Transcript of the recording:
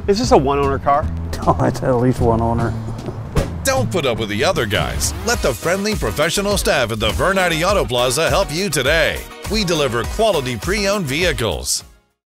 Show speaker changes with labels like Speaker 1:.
Speaker 1: Is this a one-owner car?
Speaker 2: Oh, it's at least one owner.
Speaker 3: Don't put up with the other guys. Let the friendly professional staff at the Vern Eide Auto Plaza help you today. We deliver quality pre-owned vehicles.